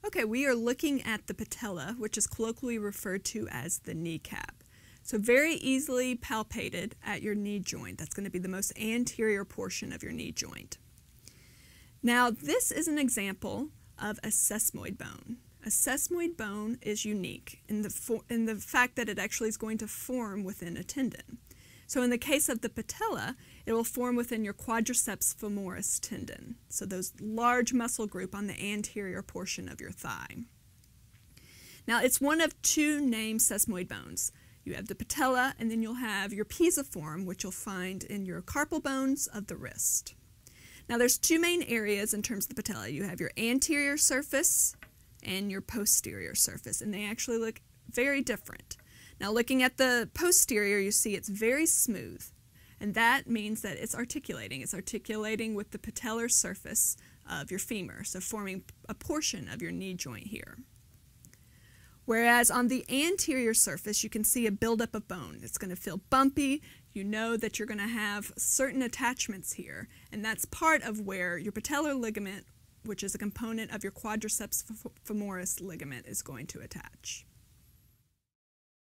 Okay, we are looking at the patella, which is colloquially referred to as the kneecap. So very easily palpated at your knee joint. That's going to be the most anterior portion of your knee joint. Now, this is an example of a sesamoid bone. A sesamoid bone is unique in the fact that it actually is going to form within a tendon. So in the case of the patella, it will form within your quadriceps femoris tendon, so those large muscle group on the anterior portion of your thigh. Now, it's one of two named sesamoid bones. You have the patella, and then you'll have your pisiform, which you'll find in your carpal bones of the wrist. Now, there's two main areas in terms of the patella. You have your anterior surface and your posterior surface, and they actually look very different. Now, looking at the posterior, you see it's very smooth, and that means that it's articulating. It's articulating with the patellar surface of your femur, so forming a portion of your knee joint here. Whereas on the anterior surface, you can see a buildup of bone. It's going to feel bumpy. You know that you're going to have certain attachments here, and that's part of where your patellar ligament, which is a component of your quadriceps femoris ligament, is going to attach.